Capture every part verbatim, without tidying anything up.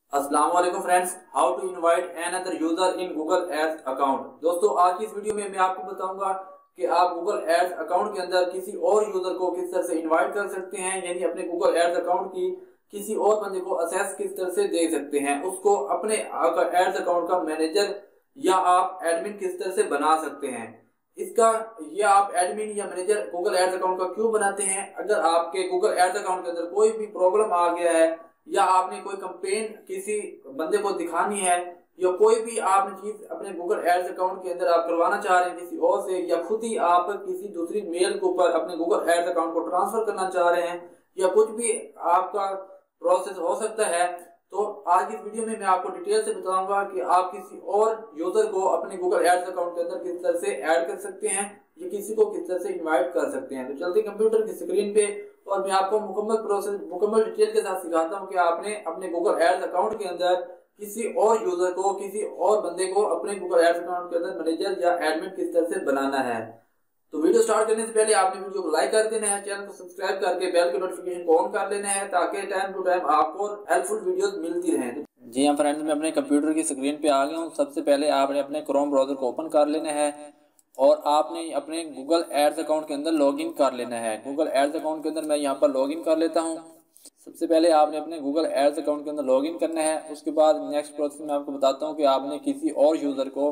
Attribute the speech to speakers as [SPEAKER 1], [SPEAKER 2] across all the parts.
[SPEAKER 1] अस्सलाम वालेकुम friends, how to invite another user in Google Ads account. दोस्तों, आज की इस वीडियो में मैं आपको बताऊंगा कि आप गूगल एड्स अकाउंट के अंदर किसी और यूजर को किस तरह से इनवाइट कर सकते हैं, यानी अपने गूगल एड्स अकाउंट की किसी और बंदे को एक्सेस किस तरह से दे सकते हैं, उसको अपने एड्स अकाउंट का मैनेजर या आप एडमिन किस तरह से बना सकते हैं। इसका ये आप एडमिन या मैनेजर गूगल एड्स अकाउंट का क्यों बनाते हैं? अगर आपके गूगल एड्स अकाउंट के अंदर कोई भी प्रॉब्लम आ गया है या आपने कोई कंप्लेन किसी बंदे को दिखानी है या कोई भी आपने चीज अपने गूगल एड्स अकाउंट के अंदर आप करवाना चाह रहे हैं किसी और से, या खुद ही आप किसी दूसरी मेल के ऊपर अपने गूगल एड्स अकाउंट को ट्रांसफर करना चाह रहे हैं, या कुछ भी आपका प्रोसेस हो सकता है, तो आज की वीडियो में मैं आपको डिटेल से बताऊंगा कि आप किसी और यूजर को अपने गूगल एड्स अकाउंट के अंदर किस तरह से ऐड कर सकते हैं या किसी को किस तरह से इनवाइट कर सकते हैं। तो चलते कंप्यूटर की स्क्रीन पे और मैं आपको मुकम्मल प्रोसेस मुकम्मल डिटेल के साथ सिखाता हूं कि आपने अपने गूगल एड्स अकाउंट के अंदर किसी और यूजर को किसी और बंदे को अपने गूगल एड्स अकाउंट के अंदर मैनेजर या एडमिन किस तरह से बनाना है। तो वीडियो स्टार्ट करने से पहले आपने वीडियो को लाइक कर देना है, चैनल को सब्सक्राइब करके बेल के नोटिफिकेशन को ऑन कर लेना है ताकि टाइम टू टाइम आपको हेल्पफुल वीडियोस मिलती रहें। जी हाँ फ्रेंड्स, मैं अपने कंप्यूटर की स्क्रीन पे आ गया हूँ। सबसे पहले आपने अपने क्रोम ब्राउजर को ओपन कर लेना है और आपने अपने गूगल एड्स अकाउंट के अंदर लॉगिन कर लेना है। गूगल एड्स अकाउंट के अंदर मैं यहाँ पर लॉगिन कर लेता हूँ। सबसे पहले आपने अपने गूगल एड्स अकाउंट के अंदर लॉगिन करना है। उसके बाद नेक्स्ट प्रोसेस मैं आपको बताता हूँ कि आपने किसी और यूज़र को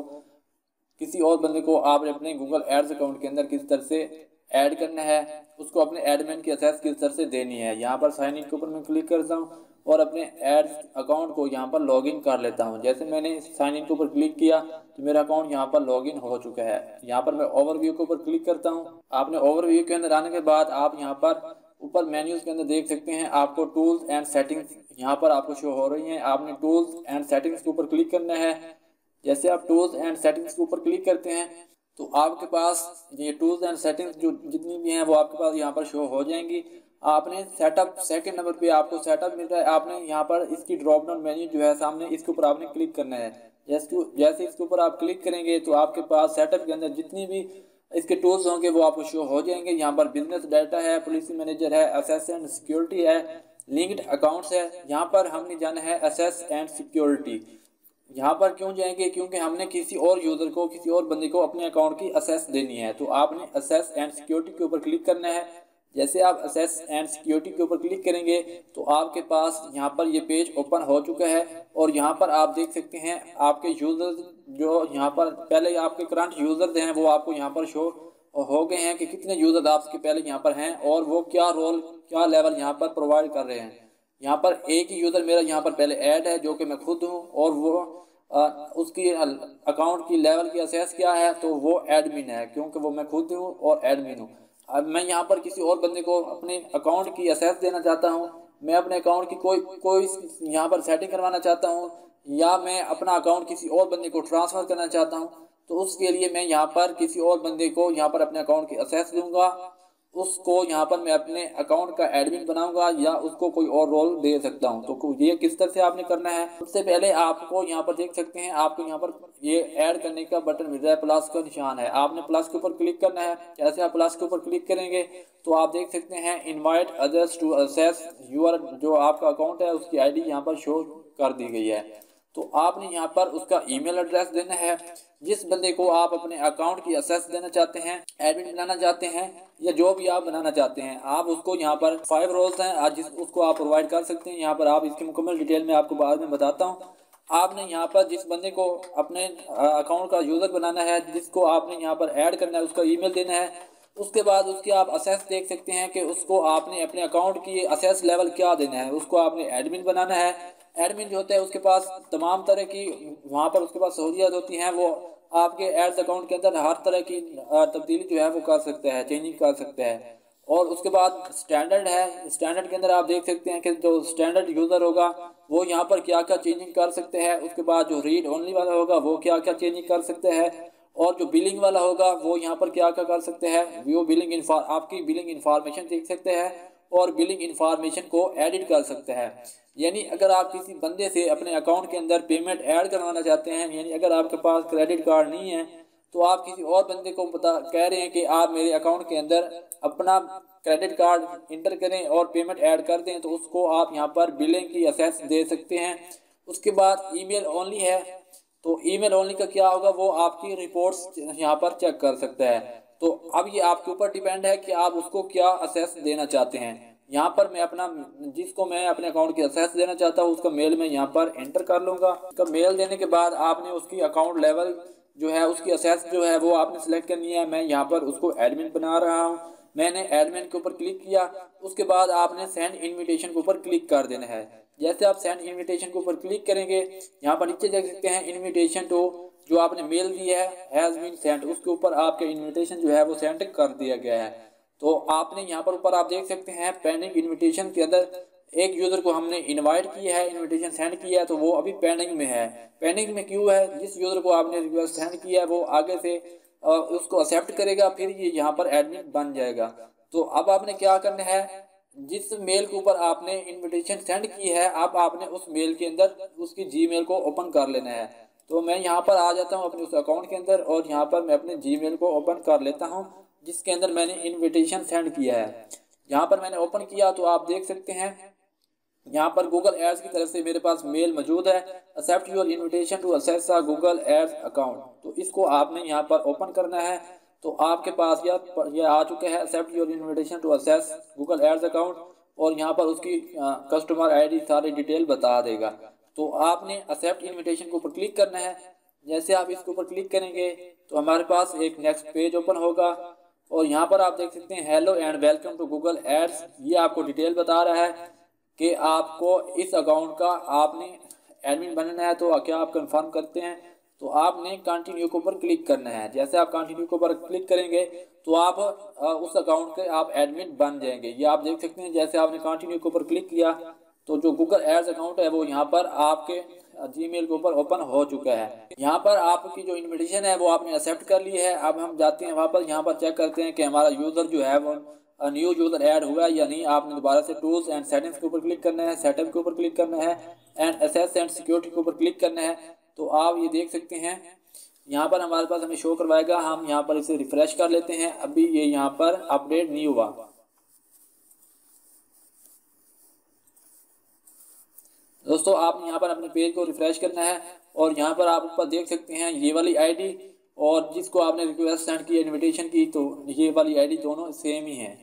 [SPEAKER 1] किसी और बंदे को आपने अपने गूगल एड्स अकाउंट के अंदर किस तरह से ऐड करना है, उसको अपने एडमिन की एक्सेस किस तरह से देनी है। यहाँ पर साइन इन के ऊपर मैं क्लिक करता हूँ और अपने एड्स अकाउंट को यहाँ पर लॉगिन कर लेता हूँ। जैसे मैंने साइन इन के ऊपर क्लिक किया तो मेरा अकाउंट यहाँ पर लॉगिन हो चुका है। यहाँ पर मैं ओवरव्यू के ऊपर क्लिक करता हूँ। आपने ओवरव्यू के अंदर आने के बाद आप यहाँ पर ऊपर मेन्यूज के अंदर देख सकते हैं आपको टूल्स एंड सेटिंग्स यहाँ पर आपको शो हो रही हैं। आपने टूल्स एंड सेटिंग्स के ऊपर क्लिक करना है। जैसे आप टूल्स एंड सेटिंग्स के ऊपर क्लिक करते हैं तो आपके पास ये टूल्स एंड सेटिंग्स जो जितनी भी हैं वो आपके पास यहाँ पर शो हो जाएंगी। आपने सेटअप सेकंड नंबर पे आपको सेटअप मिल रहा है। आपने यहाँ पर इसकी ड्रॉप डाउन मेन्यू जो है सामने, इसके ऊपर आपने क्लिक करना है। जैसे जैसे इसके ऊपर आप क्लिक करेंगे तो आपके पास सेटअप के अंदर जितनी भी इसके टूल्स होंगे वो आपको शो हो जाएंगे। यहाँ पर बिजनेस डाटा है, पॉलिसी मैनेजर है, एसेस एंड सिक्योरिटी है, लिंक्ड अकाउंट्स है। यहाँ पर हमने जाना है एसेस एंड सिक्योरिटी। यहाँ पर क्यों जाएंगे? क्योंकि हमने किसी और यूज़र को किसी और बंदे को अपने अकाउंट की एक्सेस देनी है। तो आपने एक्सेस एंड सिक्योरिटी के ऊपर क्लिक करना है। जैसे आप एक्सेस एंड सिक्योरिटी के ऊपर क्लिक करेंगे तो आपके पास यहाँ पर ये पेज ओपन हो चुका है और यहाँ पर आप देख सकते हैं आपके यूज़र्स जो यहाँ पर पहले आपके करंट यूज़र्स हैं वो आपको यहाँ पर शो हो गए हैं कि कितने यूज़र्स आपके पहले यहाँ पर हैं और वो क्या रोल क्या लेवल यहाँ पर प्रोवाइड कर रहे हैं। यहाँ पर एक ही यूज़र मेरा यहाँ पर पहले ऐड है जो कि मैं खुद हूँ और वो आ, उसकी अकाउंट की लेवल की एक्सेस क्या है तो वो एडमिन है, क्योंकि वो मैं खुद हूँ और एडमिन हूँ। अब मैं यहाँ पर किसी और बंदे को अपने अकाउंट की एक्सेस देना चाहता हूँ, मैं अपने अकाउंट की कोई कोई यहाँ पर सेटिंग करवाना चाहता हूँ या मैं अपना अकाउंट किसी और बंदे को ट्रांसफ़र करना चाहता हूँ, तो उसके लिए मैं यहाँ पर किसी और बंदे को यहाँ पर अपने अकाउंट की एक्सेस दूँगा। उसको यहाँ पर मैं अपने अकाउंट का एडमिन बनाऊंगा या उसको कोई और रोल दे सकता हूँ। तो ये किस तरह से आपने करना है, सबसे पहले आपको यहाँ पर देख सकते हैं आपको यहाँ पर ये ऐड करने का बटन मिल रहा है, प्लस का निशान है। आपने प्लस के ऊपर क्लिक करना है। जैसे आप प्लस के ऊपर क्लिक करेंगे तो आप देख सकते हैं invite others to access your जो आपका अकाउंट है उसकी आई डी यहाँ पर शो कर दी गई है। तो आपने यहाँ पर उसका ईमेल एड्रेस देना है। जिस बंदे को आप अपने अकाउंट की एक्सेस देना चाहते हैं, एडमिन बनाना चाहते हैं या जो भी आप बनाना चाहते हैं, आप उसको यहाँ पर फाइव रोल्स हैं आज जिस उसको आप प्रोवाइड कर सकते हैं। यहाँ पर आप इसकी मुकम्मल डिटेल में आपको बाद में बताता हूँ। आपने यहाँ पर जिस बंदे को अपने अकाउंट का यूज़र बनाना है, जिसको आपने यहाँ पर ऐड करना है, उसका ईमेल देना है। उसके बाद उसकी आप एक्सेस देख सकते हैं कि उसको आपने अपने अकाउंट की एक्सेस लेवल क्या देना है। उसको आपने एडमिन बनाना है। एडमिन जो होता है उसके पास तमाम तरह की वहाँ पर उसके पास सहूलियत होती हैं। वो आपके एड्स अकाउंट के अंदर हर तरह की तब्दीली जो है वो कर सकता है, चेंजिंग कर सकता है। और उसके बाद स्टैंडर्ड है। स्टैंडर्ड के अंदर आप देख सकते हैं कि जो स्टैंडर्ड यूज़र होगा वो यहाँ पर क्या क्या चेंजिंग कर सकते हैं। उसके बाद जो रीड ओनली वाला होगा वो क्या क्या चेंजिंग कर सकते हैं और जो बिलिंग वाला होगा वो यहाँ पर क्या क्या कर सकते हैं। वो बिलिंग इन्फॉर्म आपकी बिलिंग इन्फॉर्मेशन देख सकते हैं और बिलिंग इन्फॉर्मेशन को एडिट कर सकते हैं। यानी अगर आप किसी बंदे से अपने अकाउंट के अंदर पेमेंट ऐड करवाना चाहते हैं, यानी अगर आपके पास क्रेडिट कार्ड नहीं है तो आप किसी और बंदे को बता कह रहे हैं कि आप मेरे अकाउंट के अंदर अपना क्रेडिट कार्ड इंटर करें और पेमेंट ऐड कर दें, तो उसको आप यहाँ पर बिलिंग की एक्सेस दे सकते हैं। उसके बाद ईमेल ओनली है, तो ईमेल ओनली का क्या होगा, वो आपकी रिपोर्ट्स यहाँ पर चेक कर सकता है। तो अब ये आपके ऊपर डिपेंड है कि आप उसको क्या असेस देना चाहते हैं। यहाँ पर मैं अपना जिसको मैं अपने अकाउंट की असेस देना चाहता हूँ उसका मेल मैं यहाँ पर एंटर कर लूँगा। उसका मेल देने के बाद आपने उसकी अकाउंट लेवल जो है उसकी असेस जो है वो आपने सेलेक्ट करनी है। मैं यहाँ पर उसको एडमिन बना रहा हूँ, मैंने एडमिन के ऊपर क्लिक किया। उसके बाद आपने सेंड इन्विटेशन के ऊपर क्लिक कर देना है। जैसे आप सेंड इन्विटेशन के ऊपर क्लिक करेंगे, यहाँ पर नीचे देख सकते हैं इन्विटेशन टू जो आपने मेल दिया है हैज़ बीन सेंट, उसके ऊपर आपके इन्विटेशन जो है वो सेंड कर दिया गया है। तो आपने यहाँ पर ऊपर आप देख सकते हैं पेंडिंग इन्विटेशन के अंदर एक यूज़र को हमने इनवाइट किया है, इनविटेशन सेंड किया है, तो वो अभी पेंडिंग में है। पेंडिंग में क्यों है, जिस यूज़र को आपने रिक्वेस्ट सेंड किया है वो आगे से उसको एक्सेप्ट करेगा, फिर ये यहाँ पर एडमिन बन जाएगा। तो अब आपने क्या करना है, जिस मेल के ऊपर आपने इनविटेशन सेंड की है अब आपने उस मेल के अंदर उसकी जीमेल को ओपन कर लेना है। तो मैं यहाँ पर आ जाता हूँ अपने उस अकाउंट के अंदर और यहाँ पर मैं अपने जीमेल को ओपन कर लेता हूँ जिसके अंदर मैंने इनविटेशन सेंड किया है। यहाँ पर मैंने ओपन किया तो आप देख सकते हैं यहाँ पर गूगल एड्स की तरफ से मेरे पास मेल मौजूद है, accept your invitation to access a Google Ads account. तो इसको आपने यहाँ पर ओपन करना है। तो आपके पास यह यह आ चुका है accept your invitation to access Google Ads account, और यहाँ पर उसकी कस्टमर आईडी सारी डिटेल बता देगा। तो आपने एक्सेप्ट इनविटेशन के ऊपर क्लिक करना है। जैसे आप इसके ऊपर क्लिक करेंगे तो हमारे पास एक नेक्स्ट पेज ओपन होगा और यहाँ पर आप देख सकते हैं hello and welcome to Google Ads. ये आपको डिटेल बता रहा है कि आपको इस अकाउंट का आपने एडमिन बनना है। तो क्या आप कंफर्म करते हैं, तो आपने कंटिन्यू के ऊपर क्लिक करना है। जैसे आप कंटिन्यू के ऊपर क्लिक करेंगे तो आप उस अकाउंट के आप एडमिन बन जाएंगे। ये आप देख सकते हैं जैसे आपने कंटिन्यू के ऊपर क्लिक किया तो जो गूगल एड्स अकाउंट है वो यहाँ पर आपके जीमेल के ऊपर ओपन हो चुका है। यहाँ पर आपकी जो इन्विटेशन है वो आपने एक्सेप्ट कर ली है। अब हम जाते हैं वापस, यहाँ पर चेक करते हैं कि हमारा यूज़र जो है वो न्यू यूज़र ऐड हुआ या नहीं। आपने दोबारा से टूल्स एंड सेटिंग्स के ऊपर क्लिक करना है, सेटअप के ऊपर क्लिक करना है एंड एसेस एंड सिक्योरिटी के ऊपर क्लिक करना है। तो आप ये देख सकते हैं यहाँ पर हमारे पास हमें शो करवाएगा। हम यहाँ पर इसे रिफ्रेश कर लेते हैं। अभी ये यहाँ पर अपडेट नहीं हुआ। दोस्तों आपने यहाँ पर अपने पेज को रिफ्रेश करना है और यहाँ पर आप ऊपर देख सकते हैं ये वाली आईडी और जिसको आपने रिक्वेस्ट सेंड की इनविटेशन की, तो ये वाली आईडी दोनों सेम ही हैं।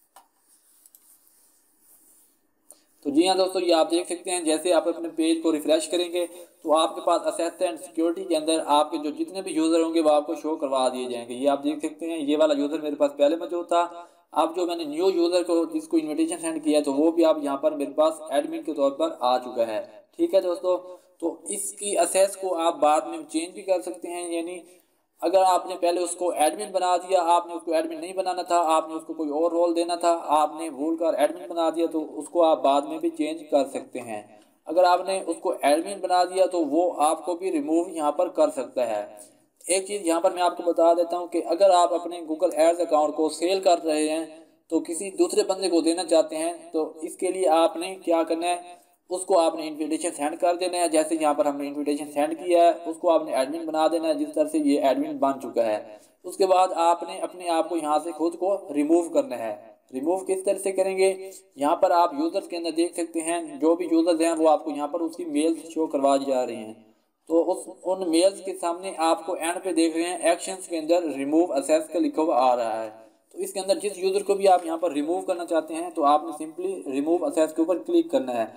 [SPEAKER 1] तो जी हाँ दोस्तों, ये आप देख सकते हैं जैसे आप अपने पेज को रिफ्रेश करेंगे तो आपके पास एसेस एंड सिक्योरिटी के अंदर आपके जो जितने भी यूज़र होंगे वो आपको शो करवा दिए जाएंगे। ये आप देख सकते हैं ये वाला यूज़र मेरे पास पहले मौजूद था। अब जो मैंने न्यू यूज़र को जिसको इन्विटेशन सेंड किया तो वो भी आप यहाँ पर मेरे पास एडमिन के तौर पर आ चुका है। ठीक है दोस्तों, तो इसकी असेस को आप बाद में चेंज भी कर सकते हैं। यानी अगर आपने पहले उसको एडमिन बना दिया, आपने उसको एडमिन नहीं बनाना था, आपने उसको कोई और रोल देना था, आपने भूल कर एडमिन बना दिया तो उसको आप बाद में भी चेंज कर सकते हैं। अगर आपने उसको एडमिन बना दिया तो वो आपको भी रिमूव यहाँ पर कर सकता है। एक चीज़ यहाँ पर मैं आपको बता देता हूँ कि अगर आप अपने गूगल एड्स अकाउंट को सेल कर रहे हैं तो किसी दूसरे बंदे को देना चाहते हैं तो इसके लिए आपने क्या करना है, उसको आपने इन्विटेशन सेंड कर देना है। जैसे यहाँ पर हमने इन्विटेशन सेंड किया है उसको आपने एडमिन बना देना है, जिस तरह से ये एडमिन बन चुका है। उसके बाद आपने अपने आप को यहाँ से खुद को रिमूव करना है। रिमूव किस तरह से करेंगे, यहाँ पर आप यूज़र्स के अंदर देख सकते हैं जो भी यूज़र्स हैं वो आपको यहाँ पर उसकी मेल्स शो करवा जा रही हैं। तो उस उन मेल्स के सामने आपको एंड पे देख रहे हैं एक्शंस के अंदर रिमूव असेस का लिखा हुआ आ रहा है। तो इसके अंदर जिस यूज़र को भी आप यहाँ पर रिमूव करना चाहते हैं तो आपने सिंपली रिमूव असेस के ऊपर क्लिक करना है।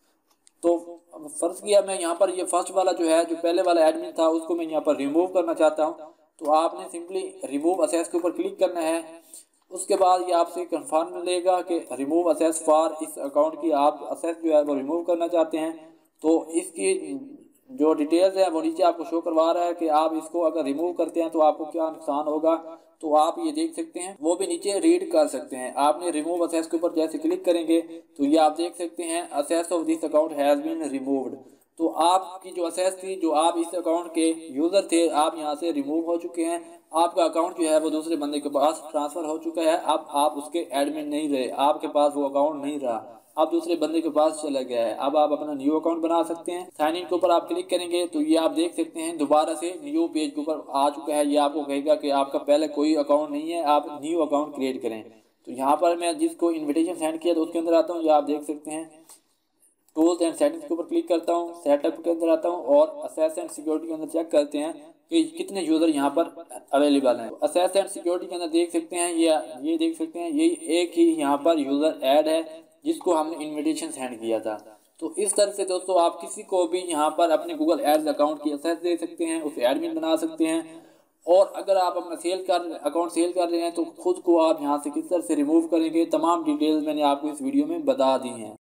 [SPEAKER 1] तो फर्ज किया मैं यहाँ पर ये फर्स्ट वाला जो है जो पहले वाला एडमिन था उसको मैं यहाँ पर रिमूव करना चाहता हूँ, तो आपने सिंपली रिमूव असेस के ऊपर क्लिक करना है। उसके बाद ये आपसे कंफर्म मिलेगा कि रिमूव असेस फॉर इस अकाउंट की आप असेस जो है वो रिमूव करना चाहते हैं। तो इसकी जो डिटेल्स है वो नीचे आपको शो करवा रहा है कि आप इसको अगर रिमूव करते हैं तो आपको क्या नुकसान होगा। तो आप ये देख सकते हैं, वो भी नीचे रीड कर सकते हैं। आपने रिमूव असेस के ऊपर जैसे क्लिक करेंगे तो ये आप देख सकते हैं access of this account has been removed. तो आपकी जो असेस थी, जो आप इस अकाउंट के यूज़र थे, आप यहाँ से रिमूव हो चुके हैं। आपका अकाउंट जो है वो दूसरे बंदे के पास ट्रांसफ़र हो चुका है। अब आप उसके एडमिन नहीं रहे, आपके पास वो अकाउंट नहीं रहा, अब दूसरे बंदे के पास चला गया है। अब आप अपना न्यू अकाउंट बना सकते हैं। साइन इन के ऊपर आप क्लिक करेंगे तो ये आप देख सकते हैं दोबारा से न्यू पेज के ऊपर आ चुका है। ये आपको कहेगा कि आपका पहले कोई अकाउंट नहीं है, आप न्यू अकाउंट क्रिएट करें। तो यहाँ पर मैं जिसको इन्विटेशन सेंड किया तो उसके अंदर आता हूँ। ये आप देख सकते हैं टूल्स एंड सेटिंग्स के ऊपर क्लिक करता हूँ, सेटअप के अंदर आता हूँ और असेस एंड सिक्योरिटी के अंदर चेक करते हैं कि कितने यूज़र यहाँ पर अवेलेबल हैं। असेस एंड सिक्योरिटी के अंदर देख सकते हैं ये ये देख सकते हैं ये एक ही यहाँ पर यूज़र ऐड है जिसको हमने इन्विटेशन सेंड किया था। तो इस तरह से दोस्तों आप किसी को भी यहाँ पर अपने गूगल एड्स अकाउंट की एक्सेस दे सकते हैं, उसे एडमिन बना सकते हैं। और अगर आप अपना सेल कर अकाउंट सेल कर रहे हैं तो खुद को आप यहाँ से किस तरह से रिमूव करेंगे, तमाम डिटेल्स मैंने आपको इस वीडियो में बता दी हैं।